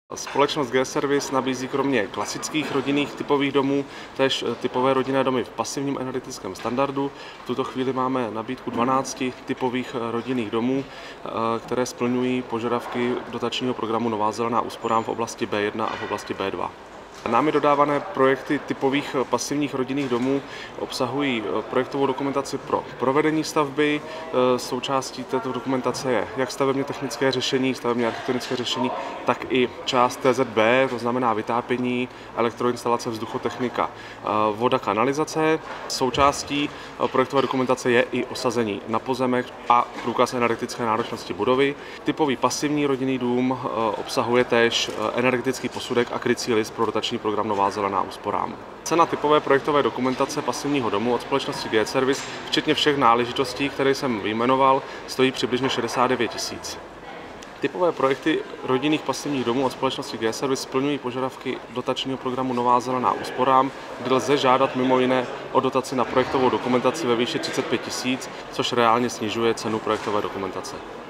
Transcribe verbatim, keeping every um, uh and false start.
Společnost G-Service nabízí kromě klasických rodinných typových domů též typové rodinné domy v pasivním energetickém standardu. V tuto chvíli máme nabídku dvanácti typových rodinných domů, které splňují požadavky dotačního programu Nová zelená úsporám v oblasti B jedna a v oblasti B dva. Námi dodávané projekty typových pasivních rodinných domů obsahují projektovou dokumentaci pro provedení stavby. Součástí této dokumentace je jak stavebně technické řešení, stavebně architektonické řešení, tak i část T Z B, to znamená vytápění, elektroinstalace, vzduchotechnika, voda, kanalizace. Součástí projektové dokumentace je i osazení na pozemech a průkaz energetické náročnosti budovy. Typový pasivní rodinný dům obsahuje též energetický posudek a krycí list pro dotační program Nová zelená úsporám. Cena typové projektové dokumentace pasivního domu od společnosti G-Service, včetně všech náležitostí, které jsem vyjmenoval, stojí přibližně šedesát devět tisíc. Typové projekty rodinných pasivních domů od společnosti G-Service splňují požadavky dotačního programu Nová zelená úsporám, kde lze žádat mimo jiné o dotaci na projektovou dokumentaci ve výši třicet pět tisíc, což reálně snižuje cenu projektové dokumentace.